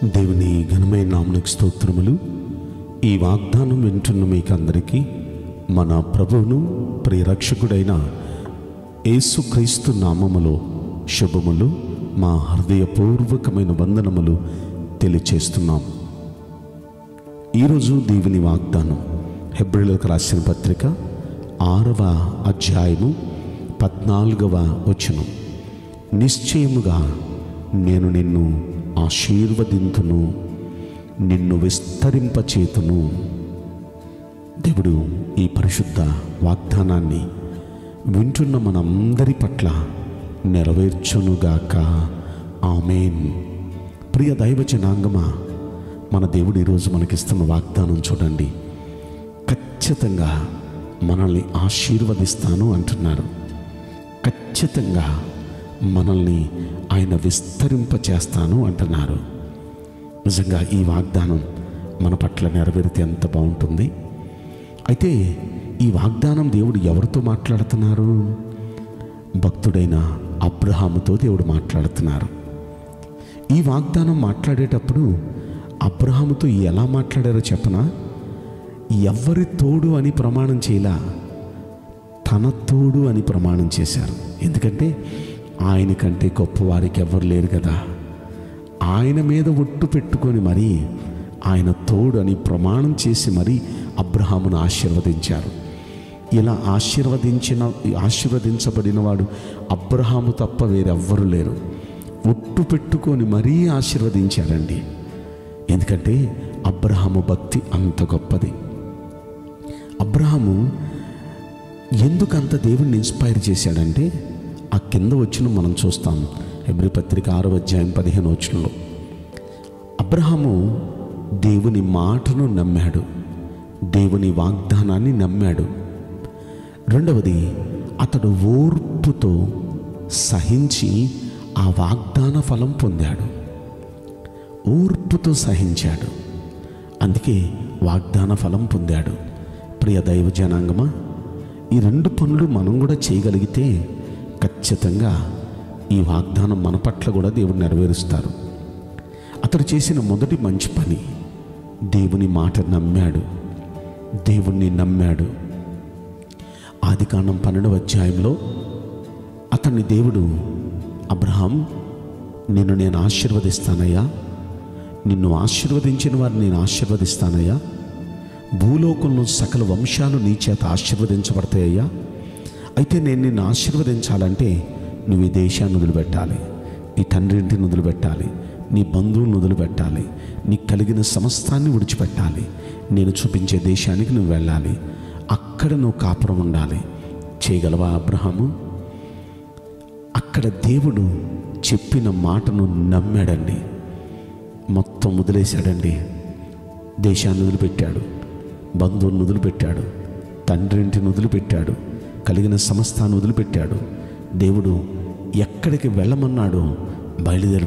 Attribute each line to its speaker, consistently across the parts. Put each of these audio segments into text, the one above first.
Speaker 1: దేవుని ఘనమైన నామమునకు స్తోత్రములు. ఈ వాగ్దానం వింటున్న మీకు అందరికీ మన ప్రభువును ప్రియరక్షకుడైన యేసుక్రీస్తు నామములో శుభములు, మా హృదయపూర్వకమైన వందనములు తెలియచేస్తున్నాం. ఈరోజు దేవుని వాగ్దానం హెబ్రీయులకు రాసిన పత్రిక 6వ అధ్యాయము 14వ వచనం. నిశ్చయముగా నేను నిన్ను ఆశీర్వదింతును, నిన్ను విస్తరింపచేతును. దేవుడు ఈ పరిశుద్ధ వాగ్దానాన్ని వింటున్న మనందరి పట్ల నెరవేర్చునుగాక. ఆమేన్. ప్రియ దైవ జనాంగమా, మన దేవుడు ఈరోజు మనకిస్తున్న వాగ్దానం చూడండి. ఖచ్చితంగా మనల్ని ఆశీర్వదిస్తాను అంటున్నారు. ఖచ్చితంగా మనల్ని ఆయన విస్తరింపచేస్తాను అంటున్నారు. నిజంగా ఈ వాగ్దానం మన పట్ల నెరవేరితే ఎంత బాగుంటుంది. అయితే ఈ వాగ్దానం దేవుడు ఎవరితో మాట్లాడుతున్నారు? భక్తుడైన అబ్రహాముతో దేవుడు మాట్లాడుతున్నారు. ఈ వాగ్దానం మాట్లాడేటప్పుడు అబ్రహాముతో ఎలా మాట్లాడారో చెప్పనా? ఎవరి తోడు అని ప్రమాణం చేయలా, తన తోడు అని ప్రమాణం చేశారు. ఎందుకంటే ఆయన కంటే గొప్పవారికి ఎవరు లేరు కదా. ఆయన మీద ఒట్టు పెట్టుకొని మరీ ఆయన తోడు అని ప్రమాణం చేసి మరీ అబ్రహామును ఆశీర్వదించారు. ఇలా ఆశీర్వదించబడిన వాడు అబ్రహాము తప్ప వేరెవ్వరు లేరు. ఒట్టు పెట్టుకొని మరీ ఆశీర్వదించారండి. ఎందుకంటే అబ్రహాము భక్తి అంత గొప్పది. అబ్రహాము ఎందుకంత దేవుణ్ణి ఇన్స్పైర్ చేశాడంటే ఆ కింద వచ్చిన మనం చూస్తాం. హెబ్రీ పత్రిక 6వ అధ్యాయం 15వ వచనంలో అబ్రహాము దేవుని మాటను నమ్మాడు, దేవుని వాగ్దానాన్ని నమ్మాడు. రెండవది, అతడు ఓర్పుతో సహించి ఆ వాగ్దాన ఫలం పొందాడు. ఓర్పుతో సహించాడు, అందుకే వాగ్దాన ఫలం పొందాడు. ప్రియ దైవ జనాంగమా, ఈ రెండు పనులు మనం కూడా చేయగలిగితే ఖచ్చితంగా ఈ వాగ్దానం మన పట్ల కూడా దేవుడు నెరవేరుస్తారు. అతడు చేసిన మొదటి మంచి పని, దేవుని మాట నమ్మాడు, దేవుణ్ణి నమ్మాడు. ఆదికాండం 12వ అధ్యాయంలో అతన్ని దేవుడు, అబ్రహాం, నిన్ను నేను ఆశీర్వదిస్తానయ్యా, నిన్ను ఆశీర్వదించిన వారిని నేను ఆశీర్వదిస్తానయ్యా, భూలోకంలో సకల వంశాలు నీ చేత ఆశీర్వదించబడతాయ్యా. అయితే నేను నిన్ను ఆశీర్వదించాలంటే నువ్వు ఈ దేశాన్ని వదిలిపెట్టాలి, నీ తండ్రి ఇంటిని వదిలిపెట్టాలి, నీ బంధువులను వదిలిపెట్టాలి, నీకు కలిగిన సమస్తాన్ని విడిచిపెట్టాలి, నేను చూపించే దేశానికి నువ్వు వెళ్ళాలి, అక్కడ నువ్వు కాపురం ఉండాలి. చేయగలవా అబ్రహాము? అక్కడ దేవుడు చెప్పిన మాటను నమ్మాడండి. మొత్తం వదిలేశాడండి. దేశాన్ని వదిలిపెట్టాడు, బంధువులను వదిలిపెట్టాడు, తండ్రి ఇంటిని వదిలిపెట్టాడు, కలిగిన సమస్తాన్ని వదిలిపెట్టాడు. దేవుడు ఎక్కడికి వెళ్ళమన్నాడో బయలుదేరి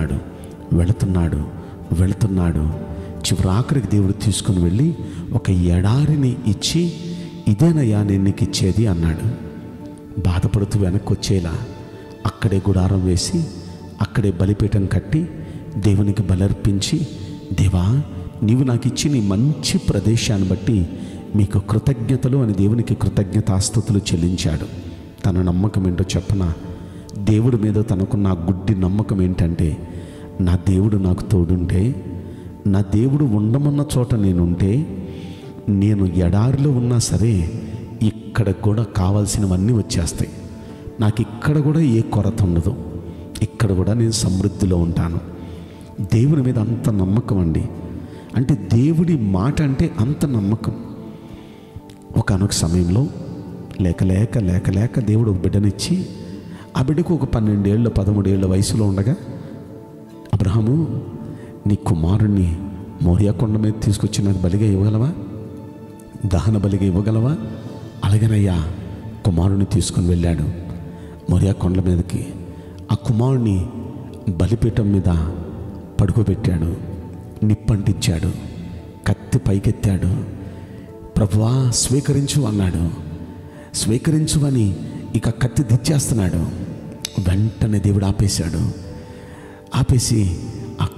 Speaker 1: వెళుతున్నాడు. చివరాఖరికి దేవుడు తీసుకుని వెళ్ళి ఒక ఎడారిని ఇచ్చి, ఇదేనయ్యా నేను నీకు ఇచ్చేది అన్నాడు. బాధపడుతూ వెనక్కి వచ్చేలా అక్కడే గుడారం వేసి, అక్కడే బలిపీఠం కట్టి దేవునికి బలర్పించి, దేవా నీవు నాకు ఇచ్చి నీ మంచి ప్రదేశాన్ని బట్టి మీకు కృతజ్ఞతలు అని దేవునికి కృతజ్ఞతాస్తుతులు చెల్లించాడు. తన నమ్మకం ఏంటో చెప్పనా? దేవుడి మీద తనకున్న గుడ్డి నమ్మకం ఏంటంటే, నా దేవుడు నాకు తోడుంటే, నా దేవుడు ఉండమన్న చోట నేనుంటే, నేను ఎడారిలో ఉన్నా సరే ఇక్కడ కూడా కావాల్సినవన్నీ వచ్చేస్తాయి. నాకు ఇక్కడ కూడా ఏ కొరత ఉండదు, ఇక్కడ కూడా నేను సమృద్ధిలో ఉంటాను. దేవుని మీద అంత నమ్మకం అండి. అంటే దేవుడి మాట అంటే అంత నమ్మకం. ఒకానొక సమయంలో లేక దేవుడు ఒక బిడ్డనిచ్చి, ఆ బిడ్డకు ఒక 12 ఏళ్ళ 13 ఏళ్ళ వయసులో ఉండగా, అబ్రహాము, నీ కుమారుణ్ణి మోరియా కొండ మీద తీసుకొచ్చి నాకు బలిగా ఇవ్వగలవా, దహన బలిగా ఇవ్వగలవా? అలాగేనయ్యా. కుమారుని తీసుకొని వెళ్ళాడు మోరియా కొండ మీదకి. ఆ కుమారుని బలిపీఠం మీద పడుకోబెట్టాడు, నిప్పంటించాడు, కత్తి పైకెత్తాడు. ప్రభువా స్వీకరించు అన్నాడు. స్వీకరించు అని ఇక కత్తి దిచ్చేస్తున్నాడు. వెంటనే దేవుడు ఆపేశాడు. ఆపేసి ఆ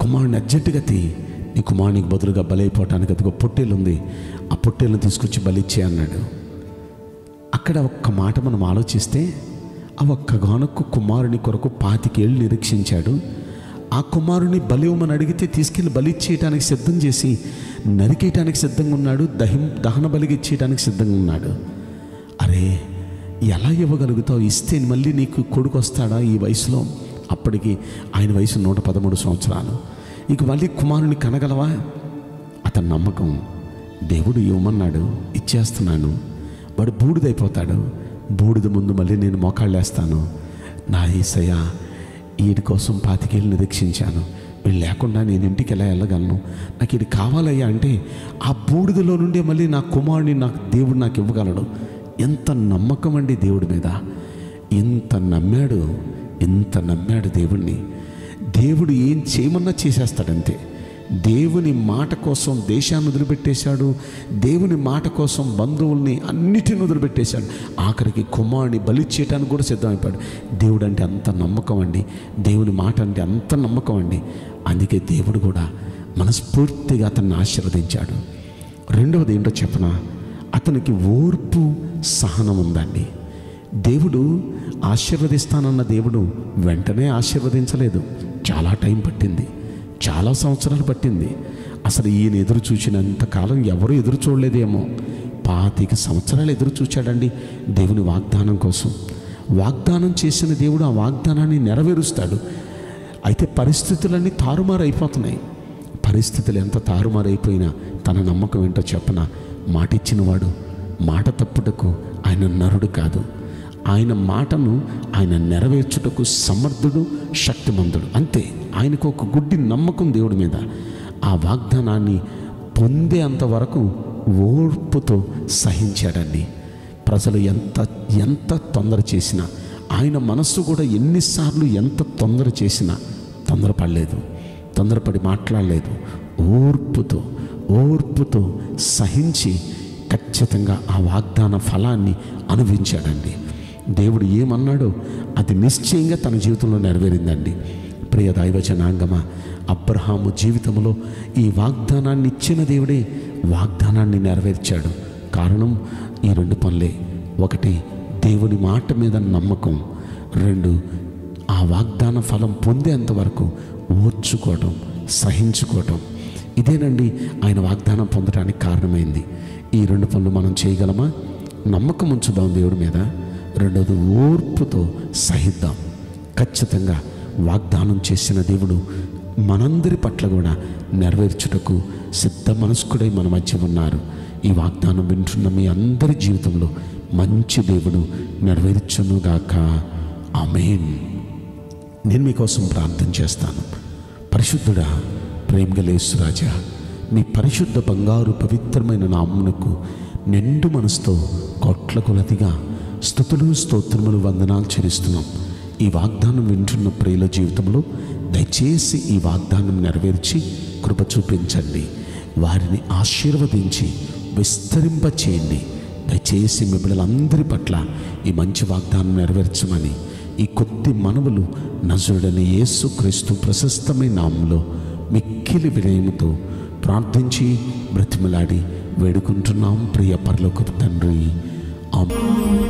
Speaker 1: కుమారుని అర్జెంటుగా నీ కుమారునికి బదులుగా బలైపోవటానికి అదిగో పొట్టేలు ఉంది, ఆ పొట్టేలను తీసుకొచ్చి బలిచ్చే అన్నాడు. అక్కడ ఒక్క మాట మనం ఆలోచిస్తే, ఆ ఒక్కగానొక్క కుమారుని కొరకు 25 ఏళ్ళు నిరీక్షించాడు. ఆ కుమారుని బలి ఇవ్వమని అడిగితే తీసుకెళ్ళి బలి ఇచ్చేయటానికి సిద్ధం చేసి నరికేయటానికి సిద్ధంగా ఉన్నాడు, దహన బలికి ఇచ్చేయటానికి సిద్ధంగా ఉన్నాడు. అరే ఎలా ఇవ్వగలుగుతావు? ఇస్తే మళ్ళీ నీకు కొడుకు వస్తాడా ఈ వయసులో? అప్పటికి ఆయన వయసు 113 సంవత్సరాలు. ఇక మళ్ళీ కుమారుని కనగలవా? అతని నమ్మకం, దేవుడు ఇవ్వమన్నాడు, ఇచ్చేస్తున్నాను. వాడు బూడిదైపోతాడు, బూడిద ముందు మళ్ళీ నేను మోకాళ్ళు వేస్తాను. నా యేసయ్య, వీడి కోసం 25 ఏళ్ళు నిరీక్షించాను, వీళ్ళు లేకుండా నేను ఇంటికి ఎలా వెళ్ళగలను? నాకు ఇది కావాలయ్యా అంటే ఆ బూడిదలో నుండి మళ్ళీ నా కుమారుని నాకు దేవుడు నాకు ఇవ్వగలడు. ఎంత నమ్మకం అండి దేవుడి మీద! ఎంత నమ్మాడు దేవుణ్ణి. దేవుడు ఏం చేయమన్నా చేసేస్తాడంతే. దేవుని మాట కోసం దేశాన్ని వదిలిపెట్టేశాడు, దేవుని మాట కోసం బంధువుల్ని అన్నిటిని వదిలిపెట్టేశాడు, ఆఖరికి కుమారుని బలి చేయడానికి కూడా సిద్ధమైపోయాడు. దేవుడు అంటే అంత నమ్మకం అండి, దేవుని మాట అంటే అంత నమ్మకం అండి. అందుకే దేవుడు కూడా మనస్ఫూర్తిగా అతన్ని ఆశీర్వదించాడు. రెండవది ఏంటో చెప్పనా, అతనికి ఓర్పు సహనం ఉందండి. దేవుడు ఆశీర్వదిస్తానన్న దేవుడు వెంటనే ఆశీర్వదించలేదు, చాలా టైం పట్టింది, చాలా సంవత్సరాలు పట్టింది. అసలు ఈయన ఎదురు చూసినంత కాలం ఎవరు ఎదురు చూడలేదేమో. 25 సంవత్సరాలు ఎదురు చూచాడండి దేవుని వాగ్దానం కోసం. వాగ్దానం చేసిన దేవుడు ఆ వాగ్దానాన్ని నెరవేరుస్తాడు. అయితే పరిస్థితులన్నీ తారుమారైపోతున్నాయి. పరిస్థితులు ఎంత తారుమారైపోయినా తన నమ్మకం ఏంటో చెప్పనా, మాట ఇచ్చినవాడు మాట తప్పుటకు ఆయన నరుడు కాదు. ఆయన మాటను ఆయన నెరవేర్చుటకు సమర్థుడు, శక్తిమంతుడు. అంతే. ఆయనకు ఒక గుడ్డి నమ్మకం దేవుడి మీద. ఆ వాగ్దానాన్ని పొందేంతవరకు ఓర్పుతో సహించాడండి. ప్రజలు ఎంత తొందర చేసినా, ఆయన మనస్సు కూడా ఎన్నిసార్లు ఎంత తొందర చేసినా తొందరపడలేదు, తొందరపడి మాట్లాడలేదు. ఓర్పుతో సహించి ఖచ్చితంగా ఆ వాగ్దాన ఫలాన్ని అనుభవించాడండి. దేవుడు ఏమన్నాడో అది నిశ్చయంగా తన జీవితంలో నెరవేరిందండి. ప్రియ దైవ జనాంగమా, అబ్రహాము జీవితంలో ఈ వాగ్దానాన్ని ఇచ్చిన దేవుడే వాగ్దానాన్ని నెరవేర్చాడు. కారణం ఈ 2 పనులే. 1, దేవుని మాట మీద నమ్మకం. 2, ఆ వాగ్దాన ఫలం పొందేంతవరకు ఓర్చుకోవటం, సహించుకోవటం. ఇదేనండి ఆయన వాగ్దానం పొందడానికి కారణమైంది. ఈ 2 పనులు మనం చేయగలమా? నమ్మకం ఉంచుదాం దేవుడి మీద. 2వది, ఓర్పుతో సహిద్దాం. ఖచ్చితంగా వాగ్దానం చేసిన దేవుడు మనందరి పట్ల కూడా నెరవేర్చుటకు సిద్ధ మనస్కుడై మన మధ్య ఉన్నారు. ఈ వాగ్దానం వింటున్న మీ అందరి జీవితంలో మంచి దేవుడు నెరవేర్చునుగాక. ఆమేన్. నేను మీకోసం ప్రార్థన చేస్తాను. పరిశుద్ధుడా, ప్రేమగల యేసురాజా, మీ పరిశుద్ధ బంగారు పవిత్రమైన నామమునకు నిండు మనసుతో కోట్ల కొలదిగా స్తుతులు, స్తోత్రములు, వందనాలు చెల్లిస్తున్నాం. ఈ వాగ్దానం వింటున్న ప్రియుల జీవితంలో దయచేసి ఈ వాగ్దానం నెరవేర్చి కృప చూపించండి. వారిని ఆశీర్వదించి విస్తరింపచేయండి. దయచేసి మీ బిడ్డలందరి పట్ల ఈ మంచి వాగ్దానం నెరవేర్చమని ఈ కొద్ది మనవులు నజరుడైన యేసుక్రీస్తు ప్రశస్తమైన నామములో మిక్కిలి వినయముతో ప్రార్థించి బ్రతిమలాడి వేడుకుంటున్నాం ప్రియ పరలోకపు తండ్రి. ఆమేన్.